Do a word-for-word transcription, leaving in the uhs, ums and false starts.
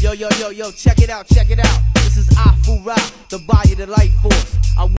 Yo, yo, yo, yo, check it out, check it out. This is Afura, the body, the life force. I